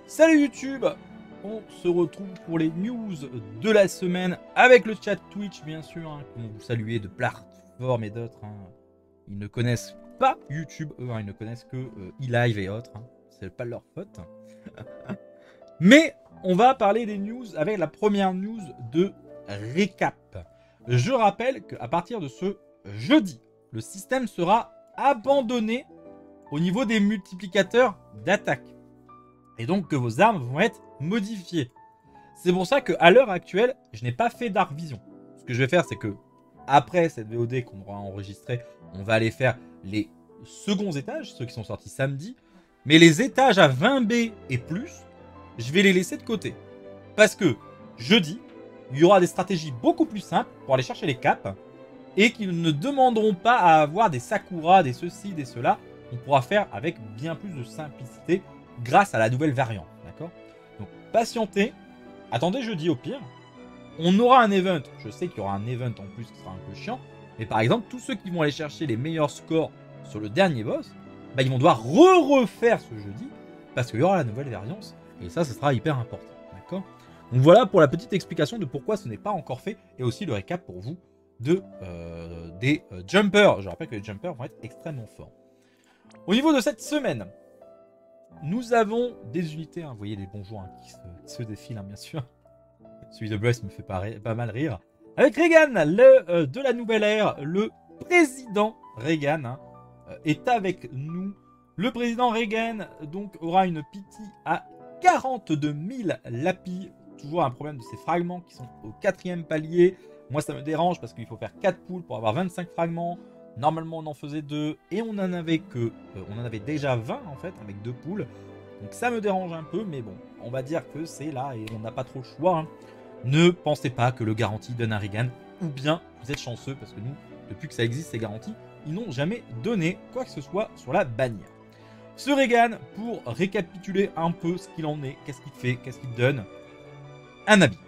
Salut YouTube, on se retrouve pour les news de la semaine avec le chat Twitch bien sûr, comme vous saluez de plateformes et d'autres. Ils ne connaissent pas YouTube, eux, ils ne connaissent que eLive et autres, c'est pas leur faute. Mais on va parler des news avec la première news de récap. Je rappelle qu'à partir de ce jeudi, le système sera abandonné au niveau des multiplicateurs d'attaque. Et donc que vos armes vont être modifiées. C'est pour ça qu'à l'heure actuelle, je n'ai pas fait Dark Vision. Ce que je vais faire, c'est que après cette VOD qu'on aura enregistrée, on va aller faire les seconds étages, ceux qui sont sortis samedi. Mais les étages à 20B et plus, je vais les laisser de côté. Parce que jeudi, il y aura des stratégies beaucoup plus simples pour aller chercher les caps. Et qui ne demanderont pas à avoir des Sakura, des ceci, des cela. On pourra faire avec bien plus de simplicité grâce à la nouvelle variante, d'accord? Donc patientez, attendez jeudi au pire. On aura un event, je sais qu'il y aura un event en plus qui sera un peu chiant, mais par exemple, tous ceux qui vont aller chercher les meilleurs scores sur le dernier boss, bah, ils vont devoir refaire ce jeudi, parce qu'il y aura la nouvelle variante, et ça, ce sera hyper important, d'accord? Donc voilà pour la petite explication de pourquoi ce n'est pas encore fait, et aussi le récap pour vous de, des jumpers. Je rappelle que les jumpers vont être extrêmement forts. Au niveau de cette semaine, nous avons des unités, vous voyez les bons jours qui se défilent, bien sûr. Celui de Brest me fait pas mal rire. Avec Reagan, de la nouvelle ère, le président Reagan est avec nous. Le président Reagan donc, aura une pity à 42 000 lapis. Toujours un problème de ces fragments qui sont au 4e palier. Moi, ça me dérange parce qu'il faut faire 4 poules pour avoir 25 fragments. Normalement, on en faisait 2 et on en avait déjà 20 en fait avec 2 poules. Donc ça me dérange un peu, mais bon, on va dire que c'est là et on n'a pas trop le choix. Ne pensez pas que le garantie donne un Reagan, ou bien vous êtes chanceux parce que nous, depuis que ça existe ces garanties, ils n'ont jamais donné quoi que ce soit sur la bannière. Ce Reagan, pour récapituler un peu ce qu'il en est, qu'est-ce qu'il fait, qu'est-ce qu'il donne, un habit.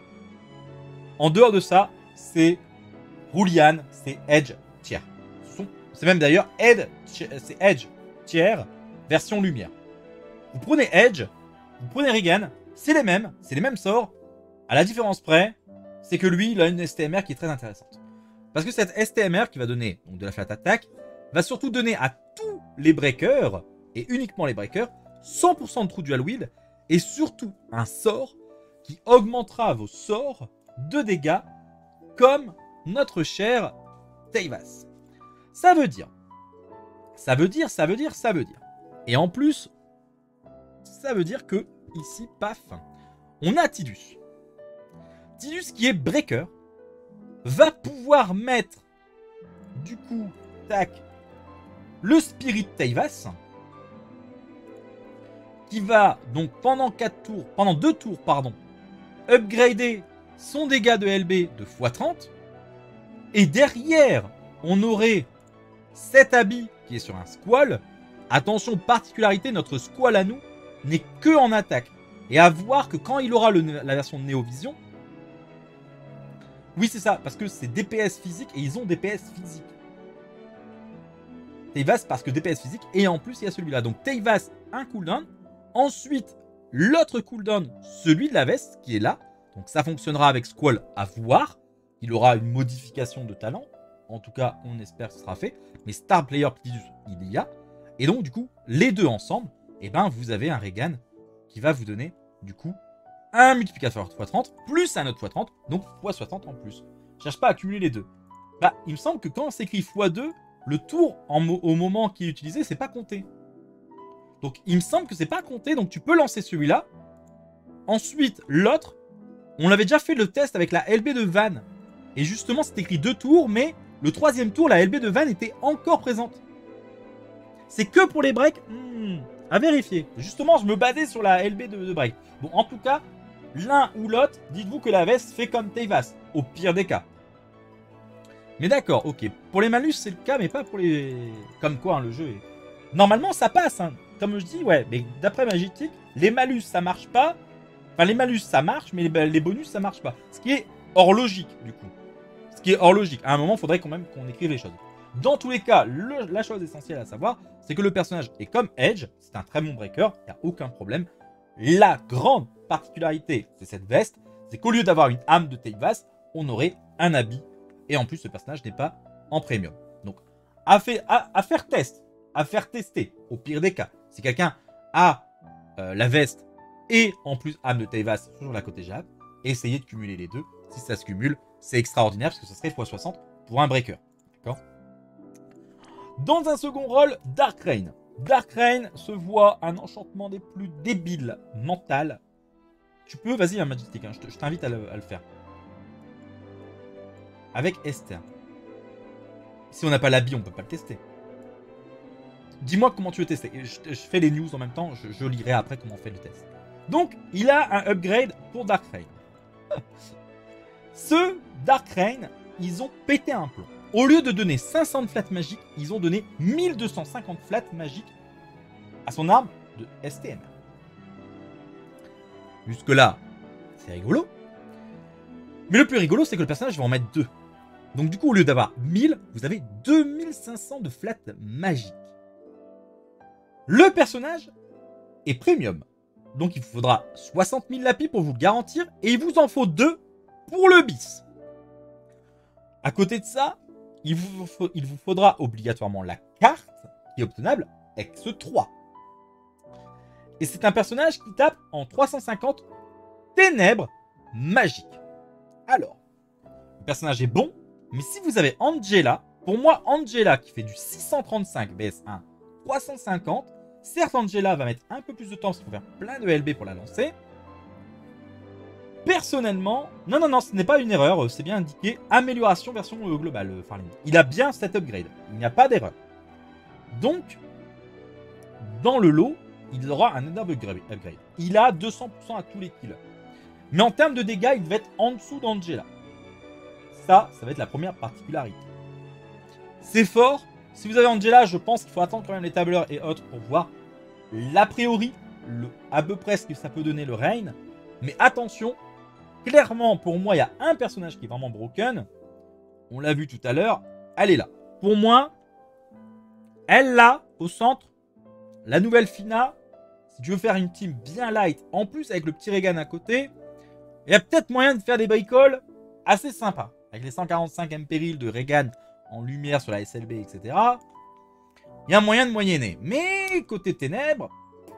En dehors de ça, c'est Roulian, c'est Edge tiers. C'est même d'ailleurs c'est Edge tiers version lumière. Vous prenez Edge, vous prenez Reagan, c'est les mêmes sorts. À la différence près, c'est que lui, il a une STMR qui est très intéressante. Parce que cette STMR qui va donner donc, de la flat attack, va surtout donner à tous les breakers, et uniquement les breakers, 100% de true dual wield, et surtout un sort qui augmentera vos sorts de dégâts, comme notre cher Teivas. Ça veut dire. Et en plus, ça veut dire que, ici, paf, on a Tidus. Tidus qui est breaker, va pouvoir mettre, du coup, tac, le Spirit Teivas, qui va, donc, pendant 2 tours, upgrader son dégât de LB de x30, et derrière, on aurait cet habit qui est sur un squall. Attention, particularité, notre squall à nous n'est que en attaque. Et à voir que quand il aura la version Néovision, oui c'est ça, parce que c'est DPS physique et ils ont DPS physique. Teivas parce que DPS physique et en plus il y a celui-là. Donc Teivas, un cooldown. Ensuite, l'autre cooldown, celui de la veste qui est là. Donc ça fonctionnera avec squall à voir. Il aura une modification de talent. En tout cas, on espère que ce sera fait. Mais Star Player Tidus, il y a. Et donc, du coup, les deux ensemble, eh ben, vous avez un Reagan qui va vous donner, du coup, un multiplicateur x30 plus un autre x30, donc x60 en plus. Je cherche pas à cumuler les deux. Bah, il me semble que quand on s'écrit x2, le tour au moment qui est utilisé, c'est pas compté. Donc, il me semble que c'est pas compté, donc tu peux lancer celui-là. Ensuite, l'autre, on l'avait déjà fait le test avec la LB de Van. Et justement, c'est écrit 2 tours, mais le 3e tour, la LB de Van était encore présente. C'est que pour les breaks, à vérifier. Justement, je me basais sur la LB de break. Bon, en tout cas, l'un ou l'autre, dites-vous que la veste fait comme Teivas, au pire des cas. Mais d'accord, ok. Pour les malus, c'est le cas, mais pas pour les... Comme quoi, le jeu est... Normalement, ça passe, Comme je dis, ouais, mais d'après Magitic, les malus, ça marche pas. Enfin, les malus, ça marche, mais les bonus, ça marche pas. Ce qui est hors logique, du coup. Ce qui est hors logique. À un moment, il faudrait quand même qu'on écrive les choses. Dans tous les cas, la chose essentielle à savoir, c'est que le personnage est comme Edge. C'est un très bon breaker. Il n'y a aucun problème. La grande particularité de cette veste, c'est qu'au lieu d'avoir une âme de Teivas, on aurait un habit. Et en plus, ce personnage n'est pas en premium. Donc, à faire tester, au pire des cas. Si quelqu'un a la veste et en plus âme de Teivas sur la côté Jab, essayez de cumuler les deux. Si ça se cumule, c'est extraordinaire parce que ça serait x60 pour un breaker. D'accord ? Dans un second rôle, Dark Reign. Dark Reign se voit un enchantement des plus débiles mental. Tu peux, vas-y, un Majestic, hein, je t'invite à le faire. Avec Esther. Si on n'a pas l'habit, on peut pas le tester. Dis-moi comment tu veux tester. Je fais les news en même temps, je lirai après comment on fait le test. Donc, il a un upgrade pour Dark Reign. Ce Dark Reign, ils ont pété un plomb. Au lieu de donner 500 de flats magiques, ils ont donné 1250 flats magiques à son arme de STM. Jusque-là, c'est rigolo. Mais le plus rigolo, c'est que le personnage va en mettre 2. Donc du coup, au lieu d'avoir 1000, vous avez 2500 de flats magiques. Le personnage est premium. Donc il vous faudra 60 000 lapis pour vous le garantir. Et il vous en faut 2 pour le bis. À côté de ça, il vous faudra obligatoirement la carte qui est obtenable X3. Et c'est un personnage qui tape en 350 ténèbres magiques. Alors, le personnage est bon, mais si vous avez Angela, pour moi, Angela qui fait du 635 BS1, 350, certes Angela va mettre un peu plus de temps parce qu'il faut faire plein de LB pour la lancer. Personnellement, non, ce n'est pas une erreur, c'est bien indiqué amélioration version globale, Farling. Il a bien cet upgrade, il n'y a pas d'erreur. Donc, dans le lot, il aura un énorme upgrade. Il a 200% à tous les killers. Mais en termes de dégâts, il va être en dessous d'Angela. Ça va être la première particularité. C'est fort. Si vous avez Angela, je pense qu'il faut attendre quand même les tableurs et autres pour voir l'a priori, à peu près ce que ça peut donner le Reign. Mais attention, clairement, pour moi, il y a un personnage qui est vraiment broken. On l'a vu tout à l'heure. Elle est là. Pour moi, elle là, au centre, la nouvelle Fina, si tu veux faire une team bien light, en plus avec le petit Regan à côté, il y a peut-être moyen de faire des bricoles assez sympas. Avec les 145 M péril de Regan en lumière sur la SLB, etc. Il y a moyen de moyenner. Mais côté ténèbres,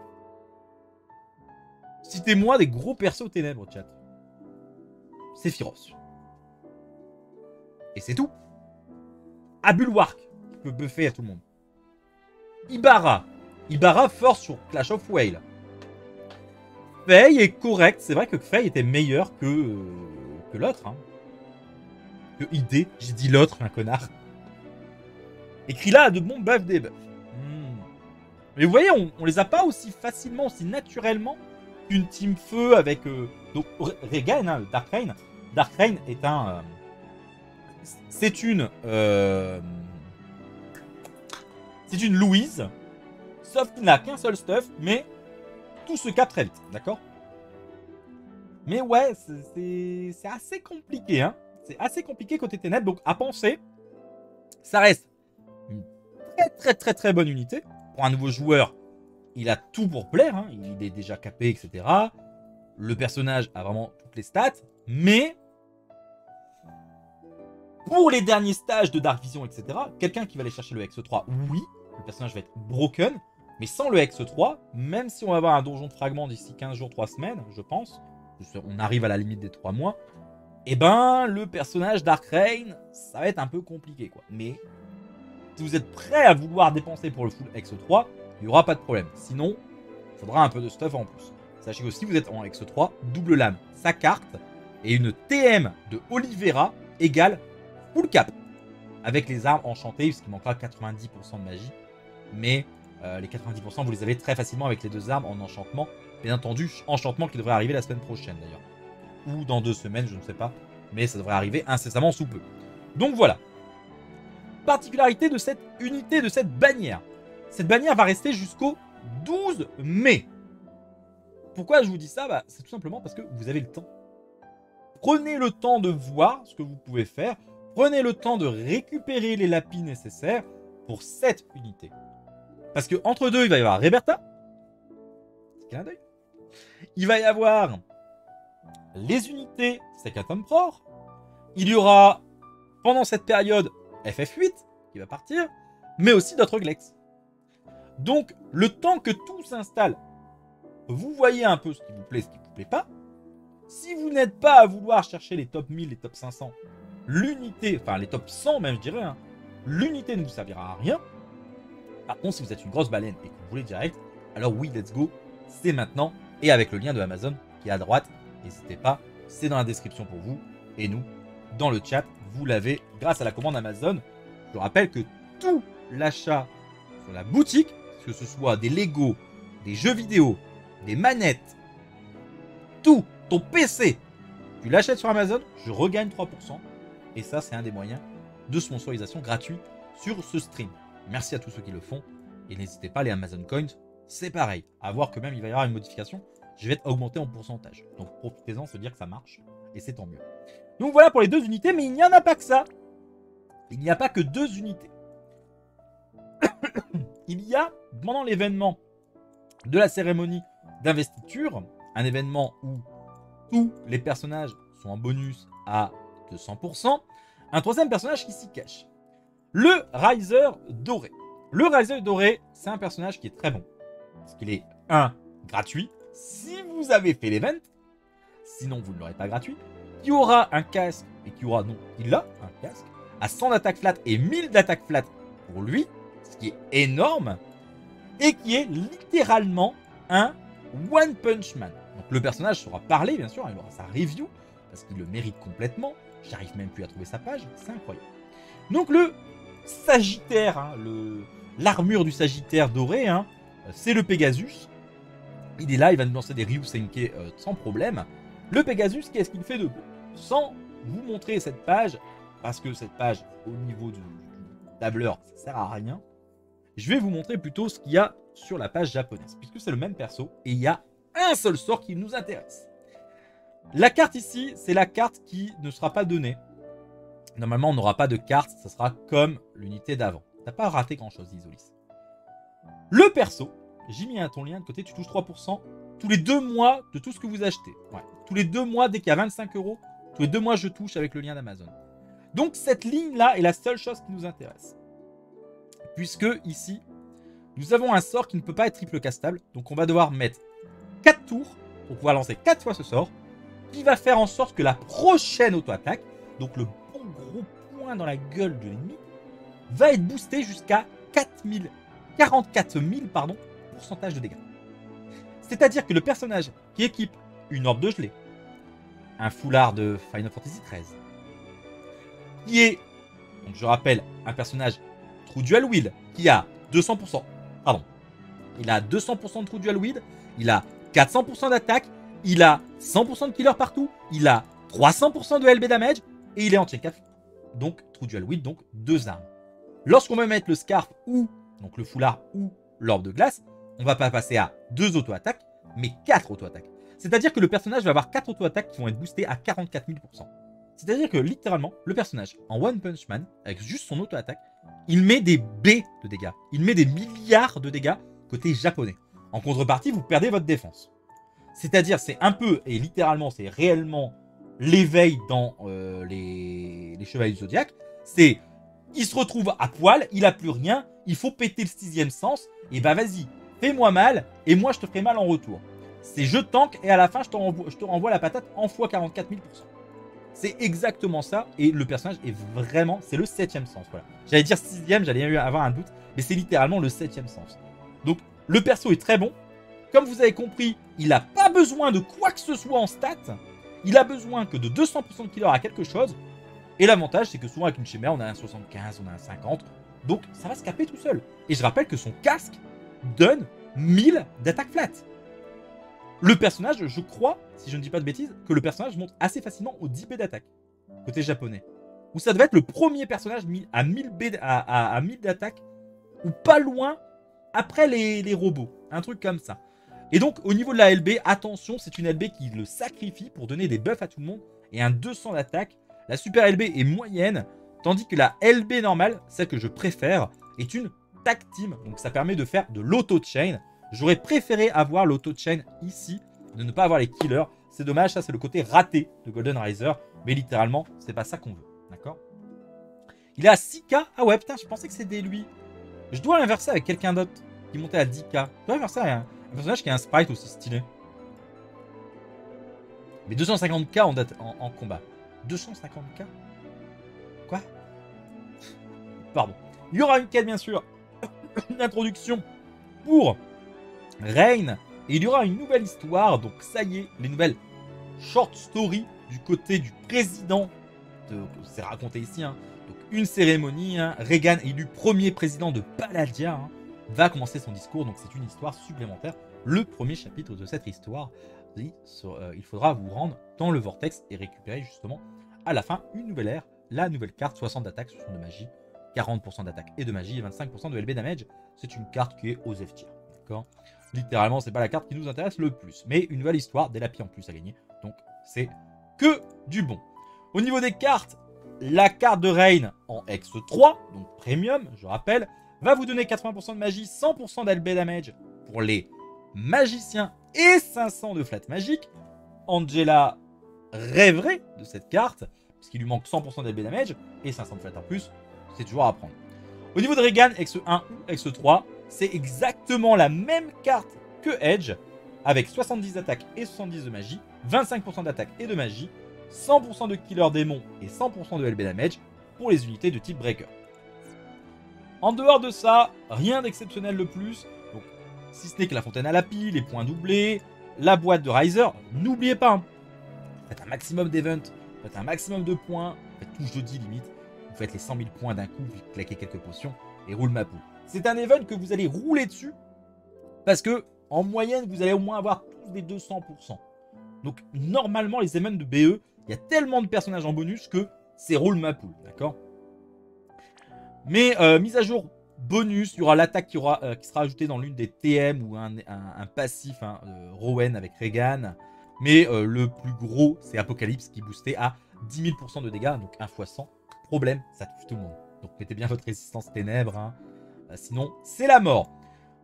citez-moi des gros persos ténèbres, chat. Sephiroth. Et c'est tout. Abulwark, qui peut buffer à tout le monde. Ibarra. Ibarra force sur Clash of Whale. Faye est correct. C'est vrai que Faye était meilleur que l'autre. Hein. Que ID. J'ai dit l'autre, un connard. Et Krilla a de bons buffs des buffs. Mais vous voyez, on les a pas aussi facilement, aussi naturellement qu'une team feu avec... donc Regan, hein, Dark Reign. Dark Reign est un... c'est une Louise. Sauf qu'il n'a qu'un seul stuff, mais tout se capte très vite, d'accord? Mais ouais, c'est assez compliqué, hein. C'est assez compliqué côté ténèbres, donc à penser, ça reste une très bonne unité. Pour un nouveau joueur, il a tout pour plaire, hein. Il est déjà capé, etc. Le personnage a vraiment toutes les stats, mais pour les derniers stages de Dark Vision, etc., quelqu'un qui va aller chercher le X3, oui, le personnage va être broken. Mais sans le X3, même si on va avoir un donjon de fragments d'ici 15 jours, 3 semaines, je pense, on arrive à la limite des 3 mois, et ben le personnage Dark Reign, ça va être un peu compliqué, quoi. Mais si vous êtes prêt à vouloir dépenser pour le full X3, il n'y aura pas de problème. Sinon, il faudra un peu de stuff en plus. Sachez que si vous êtes en X3, double lame, sa carte, et une TM de Oliveira égale full cap. Avec les armes enchantées, puisqu'il manquera 90% de magie. Mais... les 90%, vous les avez très facilement avec les deux armes en enchantement. Bien entendu, enchantement qui devrait arriver la semaine prochaine d'ailleurs. Ou dans 2 semaines, je ne sais pas. Mais ça devrait arriver incessamment sous peu. Donc voilà. Particularité de cette unité, de cette bannière. Cette bannière va rester jusqu'au 12 mai. Pourquoi je vous dis ça? C'est tout simplement parce que vous avez le temps. Prenez le temps de voir ce que vous pouvez faire. Prenez le temps de récupérer les lapis nécessaires pour cette unité. Parce que entre deux, il va y avoir Reberta. Clin d'œil. Il va y avoir les unités Second Emperor. Il y aura, pendant cette période, FF8 qui va partir, mais aussi d'autres Glex. Donc, le temps que tout s'installe, vous voyez un peu ce qui vous plaît, ce qui ne vous plaît pas. Si vous n'êtes pas à vouloir chercher les top 1000, les top 500, l'unité, enfin les top 100 même, je dirais, hein, l'unité ne vous servira à rien. Par contre, si vous êtes une grosse baleine et que vous voulez direct, alors oui, let's go, c'est maintenant. Et avec le lien de Amazon qui est à droite, n'hésitez pas, c'est dans la description pour vous. Et nous, dans le chat, vous l'avez grâce à la commande Amazon. Je rappelle que tout l'achat sur la boutique, que ce soit des Lego, des jeux vidéo, des manettes, tout, ton PC, tu l'achètes sur Amazon, je regagne 3%. Et ça, c'est un des moyens de sponsorisation gratuit sur ce stream. Merci à tous ceux qui le font. Et n'hésitez pas, les Amazon Coins, c'est pareil. À voir que même il va y avoir une modification. Je vais être augmenté en pourcentage. Donc profitez-en, se dire que ça marche. Et c'est tant mieux. Donc voilà pour les 2 unités, mais il n'y en a pas que ça. Il n'y a pas que 2 unités. Il y a, pendant l'événement de la cérémonie d'investiture, un événement où tous les personnages sont en bonus à 200%, un troisième personnage qui s'y cache. Le Riser Doré. Le Riser Doré, c'est un personnage qui est très bon. Parce qu'il est, gratuit. Si vous avez fait l'event, sinon vous ne l'aurez pas gratuit. Qui aura un casque, et qui aura, non, il a un casque, à 100 d'attaque flat et 1000 d'attaque flat pour lui, ce qui est énorme, et qui est littéralement un One Punch Man. Donc le personnage sera parlé, bien sûr, il aura sa review, parce qu'il le mérite complètement. J'arrive même plus à trouver sa page, c'est incroyable. Donc le Sagittaire, hein, l'armure du Sagittaire doré, hein, c'est le Pegasus. Il est là, il va nous lancer des Ryusenke sans problème. Le Pegasus, qu'est-ce qu'il fait de beau? Sans vous montrer cette page, parce que cette page, au niveau du tableur, ça sert à rien. Je vais vous montrer plutôt ce qu'il y a sur la page japonaise, puisque c'est le même perso, et il y a un seul sort qui nous intéresse. La carte ici, c'est la carte qui ne sera pas donnée. Normalement, on n'aura pas de carte, ça sera comme l'unité d'avant. T'as pas raté grand-chose, Isolis. Le perso, j'ai mis ton lien de côté, tu touches 3% tous les 2 mois de tout ce que vous achetez. Ouais. Tous les 2 mois, dès qu'il y a 25 €, tous les 2 mois, je touche avec le lien d'Amazon. Donc, cette ligne-là est la seule chose qui nous intéresse. Puisque, ici, nous avons un sort qui ne peut pas être triple castable. Donc, on va devoir mettre 4 tours pour pouvoir lancer 4 fois ce sort, qui va faire en sorte que la prochaine auto-attaque, donc le bon gros point dans la gueule de l'ennemi, va être boosté jusqu'à 44 000 pourcentage de dégâts. C'est-à-dire que le personnage qui équipe une orbe de gelée, un foulard de Final Fantasy XIII, qui est, donc je rappelle, un personnage True Dual Wield, qui a 200%, pardon, il a 200% de True Dual Wield, il a 400% d'attaque, il a 100% de killer partout, il a 300% de LB damage, et il est en chain 4. Donc, True Dual Wield, donc 2 armes. Lorsqu'on va mettre le Scarf ou, donc le foulard ou l'orbe de glace, on va pas passer à 2 auto-attaques, mais 4 auto-attaques. C'est-à-dire que le personnage va avoir 4 auto-attaques qui vont être boostées à 44 000%. C'est-à-dire que littéralement, le personnage en One Punch Man, avec juste son auto-attaque, il met des B de dégâts. Il met des milliards de dégâts côté japonais. En contrepartie, vous perdez votre défense. C'est-à-dire, c'est un peu, et littéralement, c'est réellement l'éveil dans les Chevaliers du Zodiaque. C'est, il se retrouve à poil, il a plus rien, il faut péter le 6e sens, et bah vas-y, fais-moi mal, et moi je te ferai mal en retour. C'est je tank, et à la fin, je te renvoie la patate en x 44 000%. C'est exactement ça, et le personnage est vraiment, c'est le 7e sens, voilà. J'allais dire 6e, j'allais avoir un doute, mais c'est littéralement le 7e sens. Donc, le perso est très bon. Comme vous avez compris, il n'a pas besoin de quoi que ce soit en stats. Il a besoin que de 200% de killer à quelque chose. Et l'avantage, c'est que souvent avec une chimère, on a un 75, on a un 50. Donc, ça va se caper tout seul. Et je rappelle que son casque donne 1000 d'attaque flat. Le personnage, je crois, si je ne dis pas de bêtises, que le personnage monte assez facilement au 10 B d'attaque. Côté japonais. Ou ça devait être le premier personnage à 1000 B à 1000 d'attaque. Ou pas loin après les robots. Un truc comme ça. Et donc, au niveau de la LB, attention, c'est une LB qui le sacrifie pour donner des buffs à tout le monde. Et un 200 d'attaque. La super LB est moyenne. Tandis que la LB normale, celle que je préfère, est une tag team. Donc, ça permet de faire de l'auto-chain. J'aurais préféré avoir l'auto-chain ici. de ne pas avoir les killers. C'est dommage, ça c'est le côté raté de Golden Riser. Mais littéralement, c'est pas ça qu'on veut. D'accord? Il est à 6K. Ah ouais, putain, je pensais que c'était lui. Je dois l'inverser avec quelqu'un d'autre qui montait à 10K. Je dois inverser avec un personnage qui a un sprite aussi stylé. Mais 250K en combat. 250K? Quoi? Pardon. Il y aura une quête, bien sûr. Une introduction pour Rain. Et il y aura une nouvelle histoire. Donc ça y est, les nouvelles short story du côté du président. C'est raconté ici. Hein. Donc une cérémonie. Hein. Regan, élu premier président de Palladia, hein, va commencer son discours. Donc c'est une histoire supplémentaire. Le premier chapitre de cette histoire. Il faudra vous rendre dans le vortex et récupérer justement à la fin une nouvelle ère, la nouvelle carte, 60 d'attaque, 60 de magie, 40% d'attaque et de magie et 25% de LB damage. C'est une carte qui est aux F tier. D'accord? Littéralement, c'est pas la carte qui nous intéresse le plus, mais une nouvelle histoire, des lapis en plus à gagner. Donc c'est que du bon. Au niveau des cartes, la carte de Rain en X3, donc premium, je rappelle, va vous donner 80% de magie, 100% d'LB damage pour les magiciens et 500 de flat magique. Angela rêverait de cette carte, puisqu'il lui manque 100% d'LB damage et 500 de flat en plus, c'est toujours à prendre. Au niveau de Regan, X1 ou X3, c'est exactement la même carte que Edge, avec 70 d'attaque et 70 de magie, 25% d'attaque et de magie, 100% de killer démon et 100% de LB damage pour les unités de type breaker. En dehors de ça, rien d'exceptionnel de plus. Donc, si ce n'est que la fontaine à lapis, les points doublés, la boîte de Riser. N'oubliez pas, hein, faites un maximum d'events, faites un maximum de points, faites tout jeudi limite. Vous faites les 100 000 points d'un coup, vous claquez quelques potions et roule ma poule. C'est un event que vous allez rouler dessus parce que en moyenne, vous allez au moins avoir tous des 200%. Donc normalement, les events de BE, il y a tellement de personnages en bonus que c'est roule ma poule, d'accord? Mais mise à jour bonus, il y aura l'attaque qui sera ajoutée dans l'une des TM ou un passif, hein, Rowan avec Regan. Mais le plus gros, c'est Apocalypse qui est boosté à 10 000% de dégâts, donc 1 x 100. Problème, ça tue tout le monde. Donc mettez bien votre résistance ténèbres, hein. Sinon c'est la mort.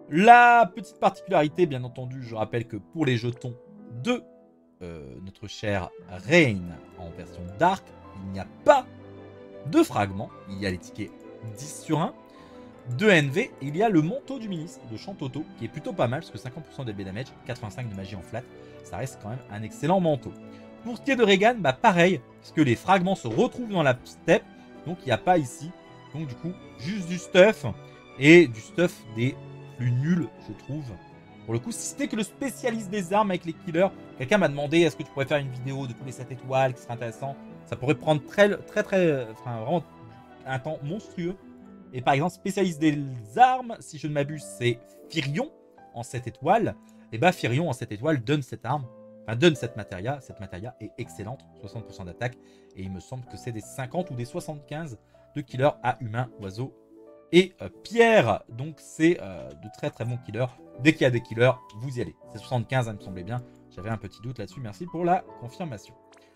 La petite particularité, bien entendu, je rappelle que pour les jetons de notre cher Rain en version Dark, il n'y a pas de fragments. Il y a les tickets 10 sur 1 de NV. Et il y a le manteau du ministre de Chantoto qui est plutôt pas mal parce que 50% d'LB damage, 85 de magie en flat. Ça reste quand même un excellent manteau. Pour ce qui est de Regan, bah pareil, parce que les fragments se retrouvent dans la step. Donc il n'y a pas ici. Donc du coup, juste du stuff. Et du stuff des plus nuls, je trouve. Pour le coup, si c'était que le spécialiste des armes avec les killers, quelqu'un m'a demandé est-ce que tu pourrais faire une vidéo de tous les 7 étoiles qui serait intéressant. Ça pourrait prendre vraiment un temps monstrueux. Et par exemple, spécialiste des armes, si je ne m'abuse, c'est Firion en 7 étoiles. Et bah Firion en 7 étoiles donne cette arme, enfin donne cette matéria. Cette matéria est excellente, 60% d'attaque. Et il me semble que c'est des 50 ou des 75 de killers à humains, oiseaux et pierre. Donc c'est de très très bons killers. Dès qu'il y a des killers, vous y allez. C'est 75, ça me semblait bien. J'avais un petit doute là-dessus. Merci pour la confirmation.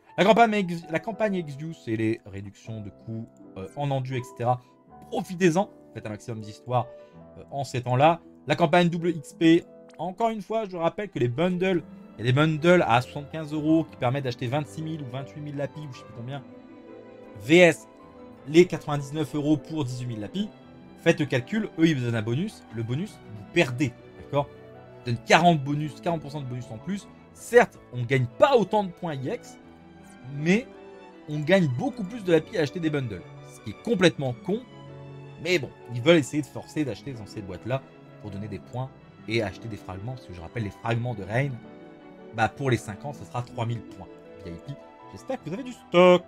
La campagne Exvius et les réductions de coûts en endu, etc. Profitez-en. Faites un maximum d'histoire en ces temps-là. La campagne double XP. Encore une fois, je rappelle que les bundles, il y a des bundles à 75 € qui permettent d'acheter 26 000 ou 28 000 lapis ou je sais plus combien. VS les 99 € pour 18 000 lapis. Faites le calcul, eux ils vous donnent un bonus. Le bonus, vous perdez, d'accord? Ils donnent 40% de bonus en plus. Certes, on ne gagne pas autant de points IX, mais on gagne beaucoup plus de lapis à acheter des bundles. Ce qui est complètement con, mais bon, ils veulent essayer de forcer d'acheter dans ces boîtes-là pour donner des points et acheter des fragments. Parce que je rappelle, les fragments de Rain, bah pour les 5 ans, ça sera 3000 points VIP. J'espère que vous avez du stock.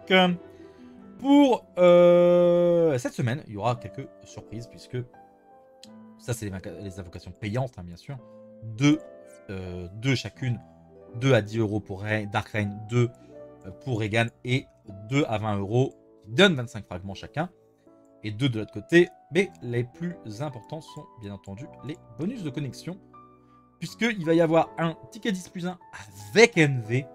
Pour cette semaine, il y aura quelques surprises, puisque ça, c'est les invocations payantes, hein, bien sûr. Deux chacune, 2 à 10 € pour Dark Rain, 2 pour Regan, et 2 à 20 € qui donnent 25 fragments chacun. Et 2 de l'autre côté, mais les plus importants sont bien entendu les bonus de connexion, puisqu'il va y avoir un ticket 10+1 avec NV.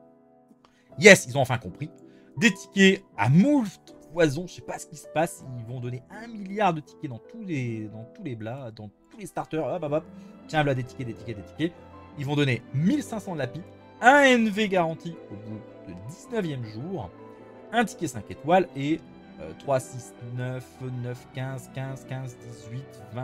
Yes, ils ont enfin compris. Des tickets à moult poison, je sais pas ce qui se passe, ils vont donner 1 milliard de tickets dans tous les blas, dans tous les starters, hop hop hop. Tiens, là des tickets. Ils vont donner 1500 de lapis, un NV garanti au bout de 19e jour, un ticket 5 étoiles et 3, 6, 9, 9, 15, 15, 15, 18,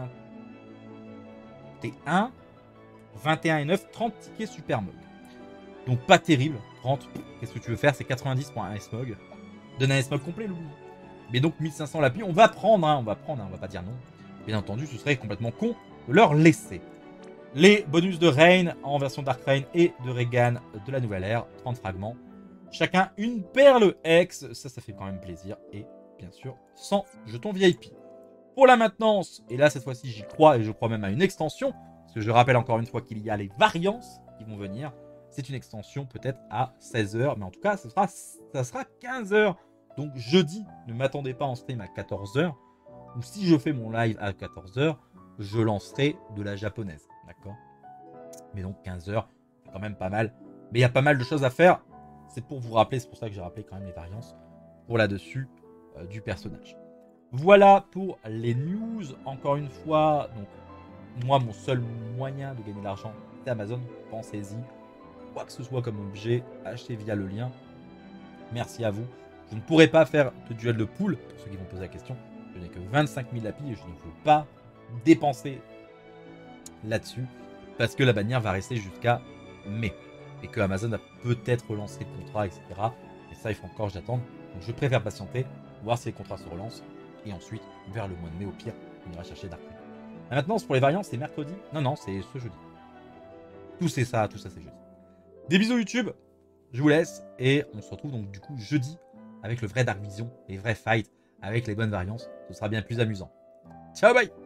21, 21 et 9, 30 tickets super mog. Donc pas terrible, 30, qu'est-ce que tu veux faire, c'est 90 pour un S-Mog. Donne un S-Mog complet, l'oubli. Mais donc 1500 lapis, on va prendre, on va pas dire non. Bien entendu, ce serait complètement con de leur laisser. Les bonus de Rain en version Dark Rain et de Regan de la nouvelle ère, 30 fragments. Chacun une perle X, ça fait quand même plaisir. Et bien sûr, 100 jetons VIP. Pour la maintenance, et là cette fois-ci j'y crois et je crois même à une extension, parce que je rappelle encore une fois qu'il y a les variances qui vont venir. C'est une extension peut-être à 16h, mais en tout cas ça sera 15h. Donc jeudi, ne m'attendez pas en stream à 14h. Ou si je fais mon live à 14h, je lancerai de la japonaise. D'accord? Mais donc 15h, c'est quand même pas mal. Mais il y a pas mal de choses à faire. C'est pour vous rappeler, c'est pour ça que j'ai rappelé quand même les variances pour là-dessus du personnage. Voilà pour les news. Encore une fois, donc moi, mon seul moyen de gagner de l'argent, c'est Amazon. Pensez-y. Quoi que ce soit comme objet, achetez via le lien. Merci à vous. Je ne pourrai pas faire de duel de poule, pour ceux qui vont poser la question. Je n'ai que 25 000 lapis et je ne veux pas dépenser là-dessus parce que la bannière va rester jusqu'à mai et que Amazon a peut-être relancé le contrat, etc. Et ça, il faut encore que j'attende. Donc je préfère patienter, voir si les contrats se relancent et ensuite, vers le mois de mai, au pire, on ira chercher Dark Rain. La maintenance pour les variants, c'est mercredi. Non, c'est ce jeudi. Tout ça, c'est jeudi. Des bisous YouTube, je vous laisse et on se retrouve donc du coup jeudi avec le vrai Dark Vision, les vrais fights avec les bonnes variances. Ce sera bien plus amusant. Ciao, bye!